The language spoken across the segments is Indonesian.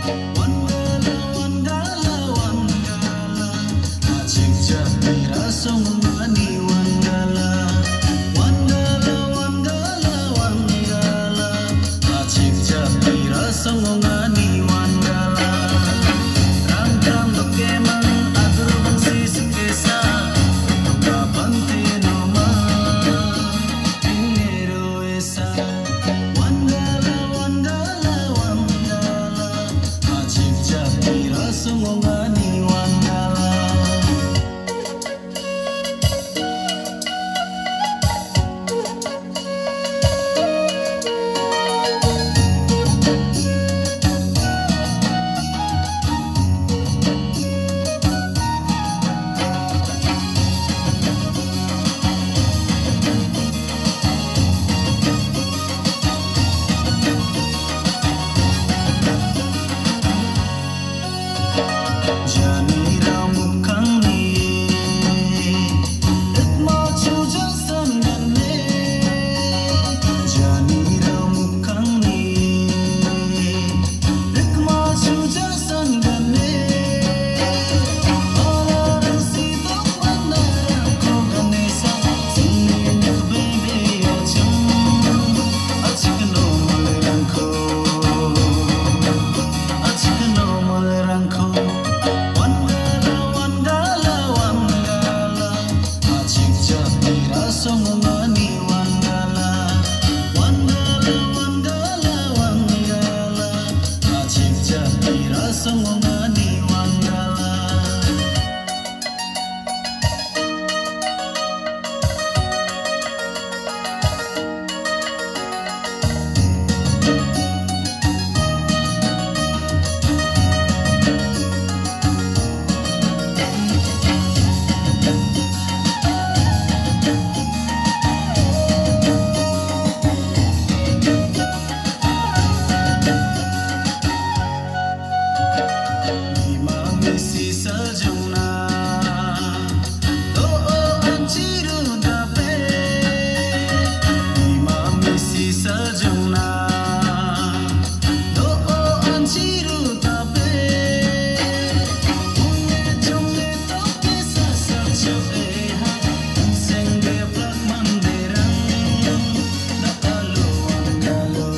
Wangala, wangala, wangala, acik japira songmani wangala. Wangala, wangala, wangala, acik japira songmani wangala. Rangkang dokemang atur bangsi sekesa, kapante noma ingero esa. Wangala, wangala, wangala, acik japira songmani wangala. Jani ramu kang ni, ek mau chujang san gane. Jani ramu kang ni, ek mau chujang san gane. Orang situ mana kau gane sa, sini nak bebe acam, acik no malerangko, acik no malerangko. Wangala, wangala, wangala, acik japira songmani wangala. Wangala, wangala, wangala, acik japira songmani wangala. Misi sejuna, doa anciru dape. Misi sejuna, doa anciru dape. Unge jonge toke sasa choeha, senge plak manderang. Dakalo wangalo,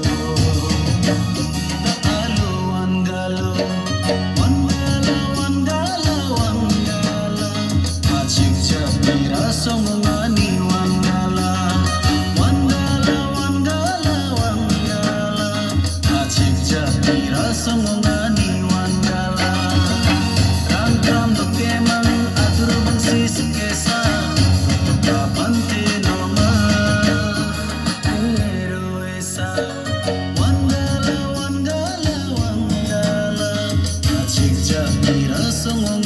dakalo wangalo. Wangala, wangala, wangala, acik japira songmani wangala. Wangala, wangala, wangala, acik japira songmani wangala. Rangkam dokemang atur bangsi sekesa, kapante noma ingero esa. Wangala, wangala, wangala, acik japira songmani